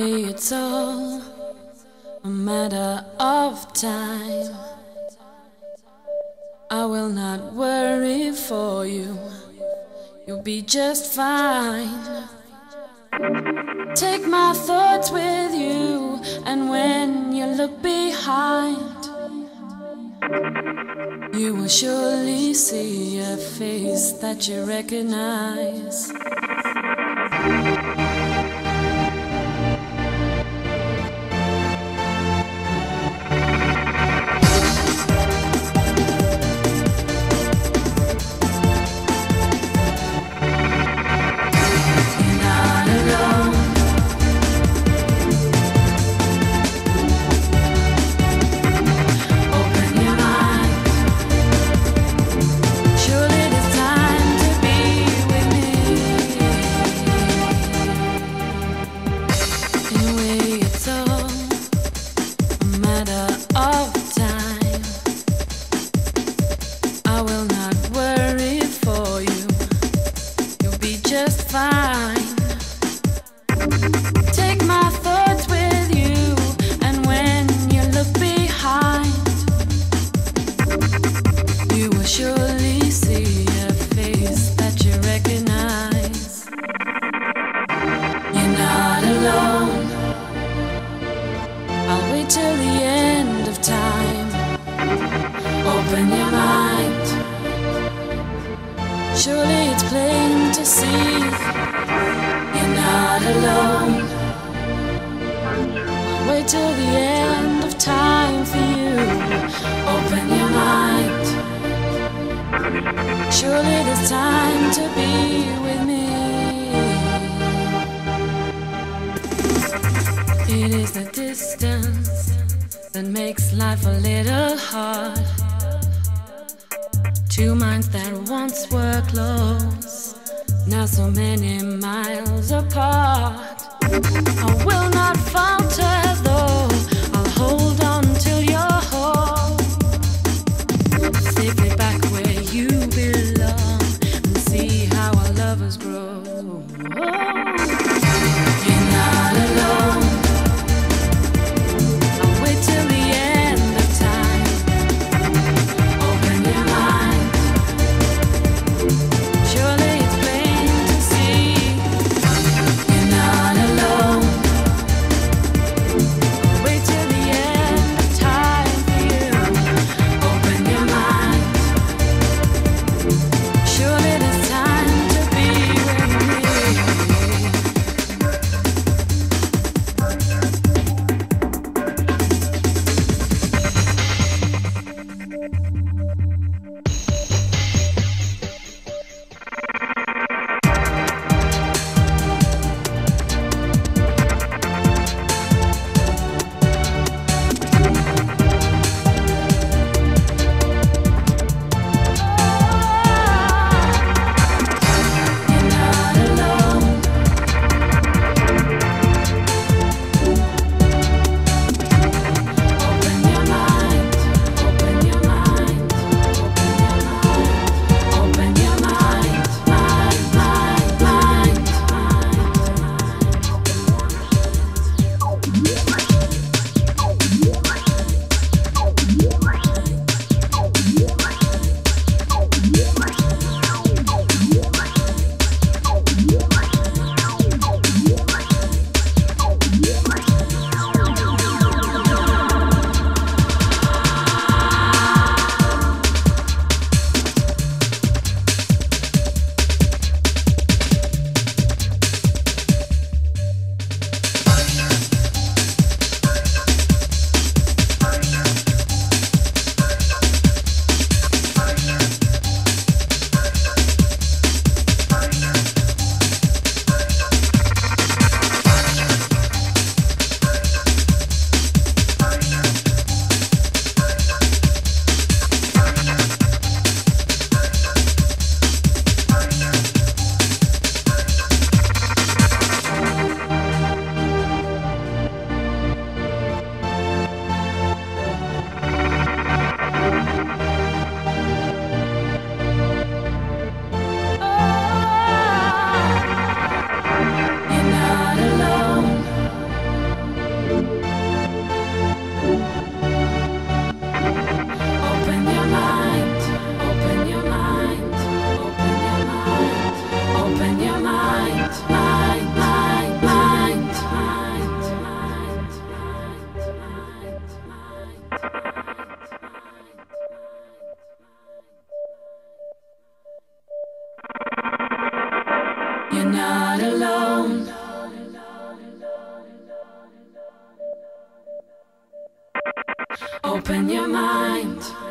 way it's all a matter of time. I will not worry for you, you'll be just fine. Take my thoughts with you, and when you look behind, you will surely see a face that you recognize. Just fine. Take my thoughts with you, and when you look behind, you will surely see a face that you recognize. You're not alone. I'll wait till the end of time. Open your mind. Surely it's plain to see you're not alone. I'll wait till the end of time for you. Open your mind. Surely there's time to be with me. It is the distance that makes life a little hard. Two minds that once were close, now so many miles apart. I will not falter though, I'll hold on till you're home, safely back where you belong, and see how our lovers grow. You're not alone. I'll wait till the end of time. Open your mind. Surely it's plain to see you're not alone. Open your mind.